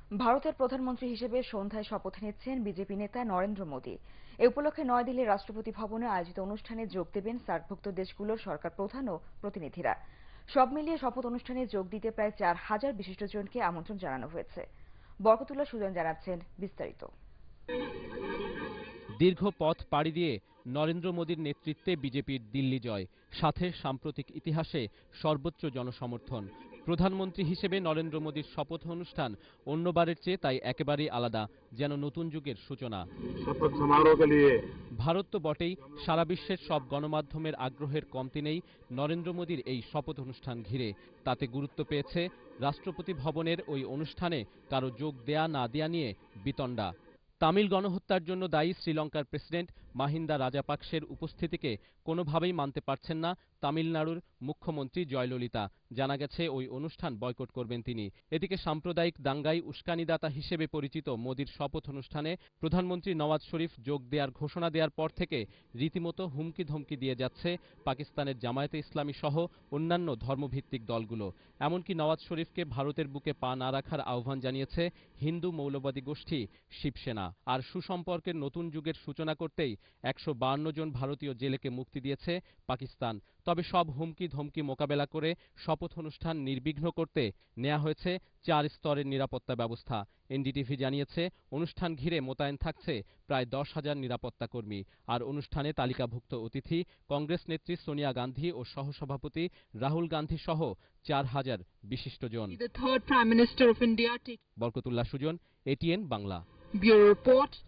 ভারতের প্রধানমন্ত্রী হিসেবে সন্ধ্যায় শপথ নিচ্ছেন বিজেপি নেতা নরেন্দ্র মোদী। এ উপলক্ষে নয়াদিল্লির রাষ্ট্রপতি ভবনে আয়োজিত অনুষ্ঠানে যোগ দেবেন সার্কভুক্ত দেশগুলোর সরকার প্রধান ও প্রতিনিধিরা। সব মিলিয়ে শপথ অনুষ্ঠানে যোগ দিতে প্রায় 4,000 বিশিষ্টজনকে আমন্ত্রণ জানানো হয়েছে। বরকতুল্লাহ সুজন জানাচ্ছেন বিস্তারিত। দীর্ঘ পথ পাড়ি দিয়ে নরেন্দ্র মোদীর নেতৃত্বে বিজেপির দিল্লি জয়, সাথে সাম্প্রতিক ইতিহাসে সর্বোচ্চ জনসমর্থন। প্রধানমন্ত্রী হিসেবে নরেন্দ্র মোদীর শপথ অনুষ্ঠান অন্যবারের চেয়ে তাই একেবারেই আলাদা, যেন নতুন যুগের সূচনা। ভারত তো বটেই, সারা বিশ্বের সব গণমাধ্যমের আগ্রহের কমতি নেই নরেন্দ্র মোদীর এই শপথ অনুষ্ঠান ঘিরে। তাতে গুরুত্ব পেয়েছে রাষ্ট্রপতি ভবনের ওই অনুষ্ঠানে কারো যোগ দেয়া না দেয়া নিয়ে বিতণ্ডা। তামিল গণহত্যার জন্য দায়ী শ্রীলঙ্কার প্রেসিডেন্ট মাহিন্দা রাজাপাকসের উপস্থিতিকে কোনোভাবেই মানতে পারছেন না তামিলনাড়ুর মুখ্যমন্ত্রী জয়ললিতা। জানা গেছে ওই অনুষ্ঠান বয়কট করবেন তিনি। এদিকে সাম্প্রদায়িক দাঙ্গায় উস্কানিদাতা হিসেবে পরিচিত মোদীর শপথ অনুষ্ঠানে প্রধানমন্ত্রী নওয়াজ শরীফ যোগ দেওয়ার ঘোষণা দেওয়ার পর থেকে রীতিমতো হুমকি ধমকি দিয়ে যাচ্ছে পাকিস্তানের জামায়াতে ইসলামী সহ অন্যান্য ধর্মভিত্তিক দলগুলো। এমনকি নওয়াজ শরীফকে ভারতের বুকে পা না রাখার আহ্বান জানিয়েছে হিন্দু মৌলবাদী গোষ্ঠী শিবসেনা। আর সুসম্পর্কের নতুন যুগের সূচনা করতেই 152 জন ভারতীয় জেলেকে মুক্তি দিয়েছে পাকিস্তান। তবে সব হুমকি ধমকি মোকাবেলা করে শপথ অনুষ্ঠান নির্বিঘ্ন করতে নেওয়া হয়েছে 4 স্তরের নিরাপত্তা ব্যবস্থা। এনডিটিভি জানিয়েছে, অনুষ্ঠান ঘিরে মোতায়েন থাকছে প্রায় 10,000 নিরাপত্তা কর্মী। আর অনুষ্ঠানে তালিকাভুক্ত অতিথি কংগ্রেস নেত্রী সোনিয়া গান্ধী ও সহসভাপতি রাহুল গান্ধী সহ 4,000 বিশিষ্টজন। The third Prime Minister of India. Barkatullah Sujan, ATN Bangla. Bureau Report.